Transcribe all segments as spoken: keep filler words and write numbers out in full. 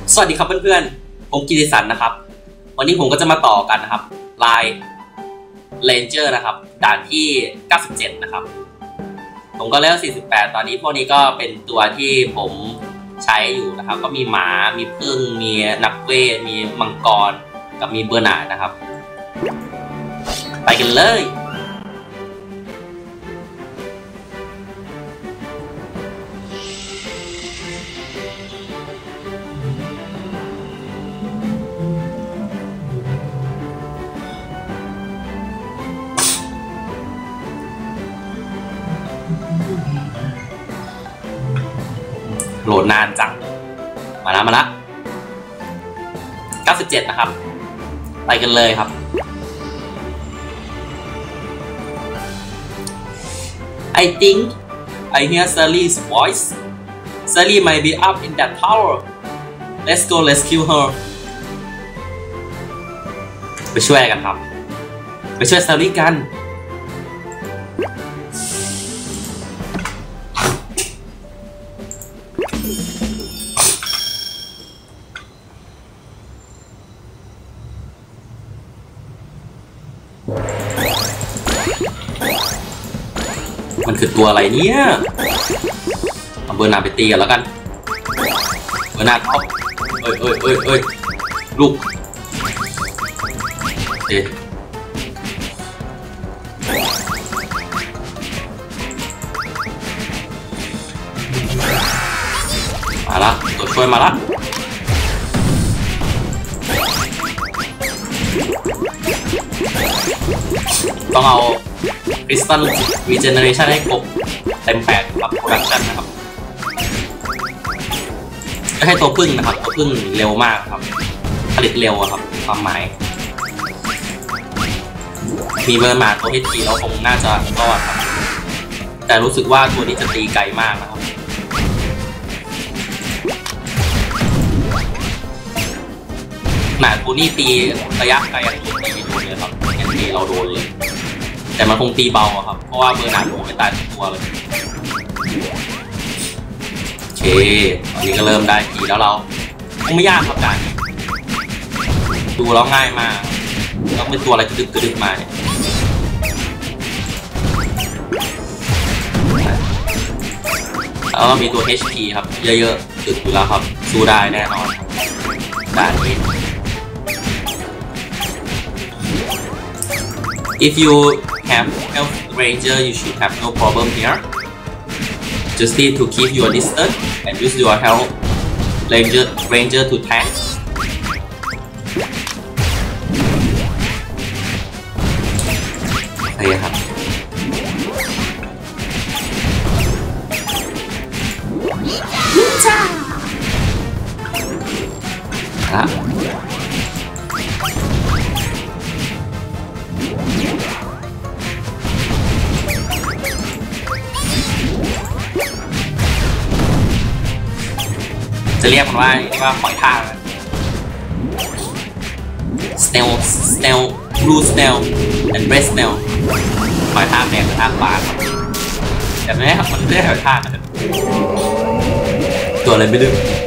สวัสดีครับเพื่อนๆผมกิติสันนะครับวันนี้ผมก็จะมาต่อกันนะครับลายเรนเจอร์นะครับด่านที่เก้าสิบเจ็ดนะครับผมก็เลเวลสี่สิบแปดตอนนี้พวกนี้ก็เป็นตัวที่ผมใช้อยู่นะครับก็มีหมามีผึ้งมีนักเวทมีมังกรกับมีเบอร์นาร์ดนะครับไปกันเลยโหลดนานจังมาแล้วมาแล้วเก้าสิบเจ็ดนะครับไปกันเลยครับ I think I hear Sally's voice. Sally might be up in that tower. Let's go rescue her. ไปช่วยกันครับไปช่วย Sally กันมันคือตัวอะไรเนี่ยเอาเบอร์นาไปตีกันแล้วกันเบอร์นาเขาเอ้ยเอ้ยเอ้ยเอ้ยลูกเอ๊ะมาละตัวช่วยมาละต้องเอาคริสตัลรีเจเนเรชันให้ครบเต็มแปดครับโปรดักชันนะครับจะให้ตัวพึ่งนะครับตัวพึ่งเร็วมากครับผลิตเร็วครับความหมายมีเบอร์มาตัวเฮดทีแล้วคงน่าจะรอดครับแต่รู้สึกว่าตัวนี้จะตีไกลมากนะครับหนาตัวนี้ตีระยะไกลตัวตีไม่โดนเลยครับยังตีเราโดนเลยแต่มันคงตีเบาครับเพราะว่าเบอร์นาร์ดไม่ตายทุกตัวเลยโอเคตอนนี้ก็เริ่มได้ทีแล้วเราคงไม่ยากครับการดูแล้วง่ายมากต้องเป็นตัวอะไรกระดึกกระดึกมาเนี่ยแล้วก็มีตัว เอช พี ครับเยอะๆตึกอยู่แล้วครับสู้ได้แน่นอนด่านนี้ If you have health ranger, you should have no problem here. Just need to keep your distance and use your health ranger ranger to tank. โอเคครับนินจาครับจะเรียกมันว่าเรียกว่าหอยทาก snail snail blue snail and red snail หอยทากแดงกับทากฟ้าแต่ไม่ได้มันไม่ได้หอยทากนะตัวอะไรไม่รู้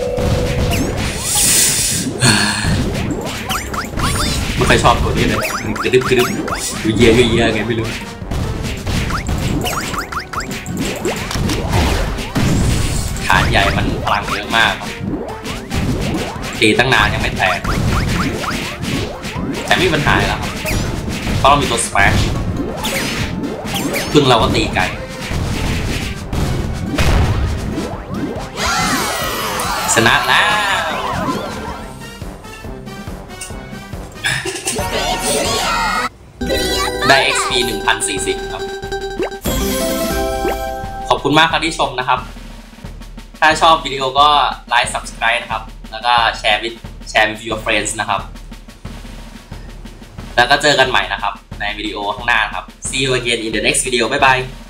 ไม่ค่อยชอบตัวนี้เลยกระดึบกระดึบดูเยี่ยเยี่ยไงไม่รู้ฐานใหญ่มันพลังเยอะมากตีตั้งนานยังไม่แตกแต่ไม่มีปัญหาแล้วครับเพราะเรามีตัวสแปชพึ่งเราก็ตีไกลชนะแล้วได้ เอ็กซ์ พี หนึ่งพันสี่สิบครับขอบคุณมากครับที่ชมนะครับถ้าชอบวิดีโอก็ไลค์ ซับสไครบ์ นะครับแล้วก็แชร์วิดแชร์ with your friends นะครับแล้วก็เจอกันใหม่นะครับในวิดีโอข้างหน้าครับ see you again in the next video bye bye